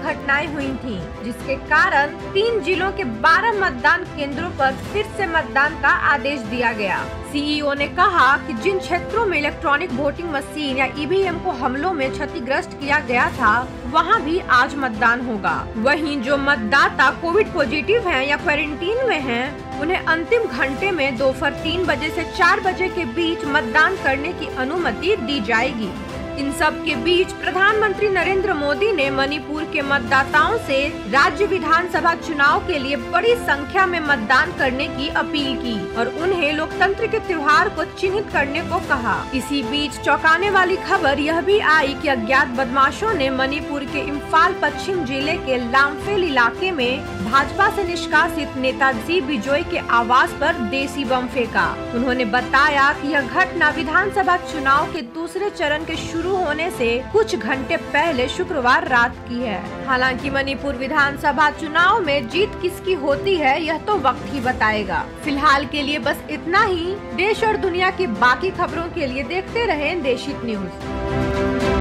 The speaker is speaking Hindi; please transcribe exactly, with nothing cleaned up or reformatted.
घटनाएं हुई थीं, जिसके कारण तीन जिलों के बारह मतदान केंद्रों पर फिर से मतदान का आदेश दिया गया। सीईओ ने कहा कि जिन क्षेत्रों में इलेक्ट्रॉनिक वोटिंग मशीन या ईवीएम को हमलों में क्षतिग्रस्त किया गया था, वहां भी आज मतदान होगा। वहीं जो मतदाता कोविड पॉजिटिव हैं या क्वारंटीन में हैं, उन्हें अंतिम घंटे में दोपहर तीन बजे से चार बजे के बीच मतदान करने की अनुमति दी जाएगी। इन सब के बीच प्रधानमंत्री नरेंद्र मोदी ने मणिपुर के मतदाताओं से राज्य विधानसभा चुनाव के लिए बड़ी संख्या में मतदान करने की अपील की और उन्हें लोकतंत्र के त्योहार को चिन्हित करने को कहा। इसी बीच चौंकाने वाली खबर यह भी आई कि अज्ञात बदमाशों ने मणिपुर के इम्फाल पश्चिम जिले के लामफेल इलाके में भाजपा से निष्कासित नेताजी बिजोय के आवास पर देसी बम फेंका। उन्होंने बताया कि यह घटना विधानसभा चुनाव के दूसरे चरण के शुरू होने से कुछ घंटे पहले शुक्रवार रात की है। हालांकि मणिपुर विधानसभा चुनाव में जीत किसकी होती है, यह तो वक्त ही बताएगा। फिलहाल के लिए बस इतना ही। देश और दुनिया की बाकी खबरों के लिए देखते रहें देशित न्यूज।